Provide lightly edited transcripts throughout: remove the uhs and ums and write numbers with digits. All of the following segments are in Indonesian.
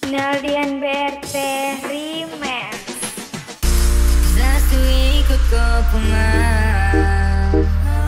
Naldian BRT Remix. Zasui ikut kopumah,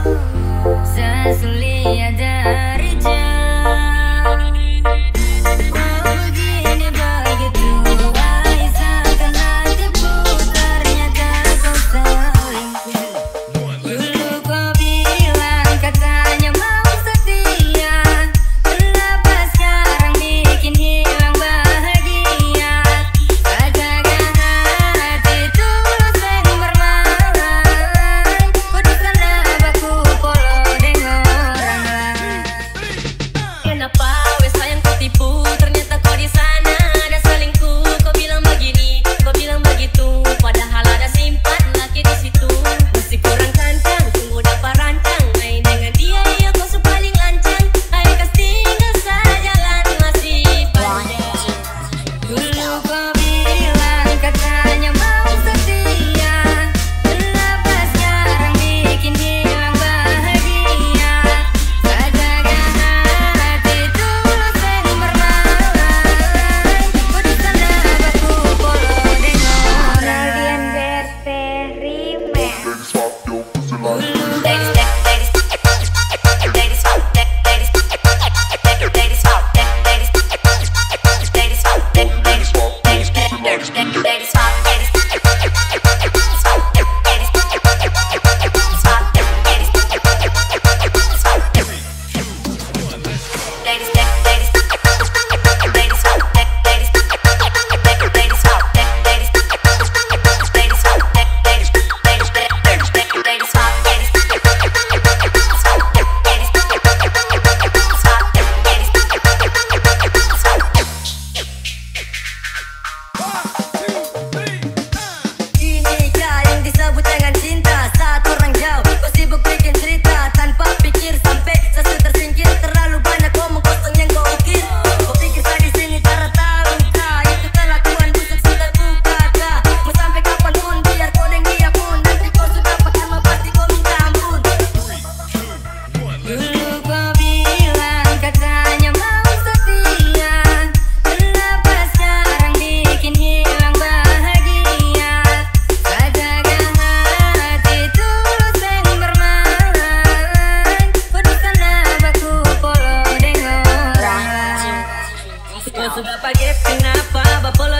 Zasuli dari jauh. Oh begini begitu, seakan hatiku ternyata kau selingkuh. Dulu kau bilang katanya mau setia, kenapa sekarang bikin hilang bahagia? Agak-agak hati tulus yang bermalam, kudukan abahku polo dengan orang lain. Kenapa wes sayang kau tipu? Ternyata kau di sana ada selingkuh. Kau bilang begini, kau bilang begitu, padahal ada simpan laki di situ. Masih kurang kancang, tunggu dapat rancang. Main dengan dia, iya kau paling lancang. Ayo kas tinggal sejalan masih panjang. Dulu kau bilang katanya mau setia, kenapa sekarang bikin hilang bahagia? Agak-agak hati tulus yang bermalam, kudukan abahku polo dengan orang Naldian lain. BRT Remix. Inikah yang disebut dengan cinta? Saat orang jauh, kau sibuk bikin cerita tanpa pikir sampai sesu tersingkir. Terlalu banyak omong kosong yang kau ukir. Kau pikir saya di sini cara tahu kah? Itu kelakuan busuk sudah kukata. Mau sampai kapanpun biar kau dan dia pun, nanti kau sudah pakai pasti kau minta ampun. Dulu kau bilang katanya mau setia, kenapa sekarang bikin hilang bahagia? Agak-agak hati tulus yang bermalam, kudukan abahku polo dengan orang lain. Kau sudah pakai kenapa bapak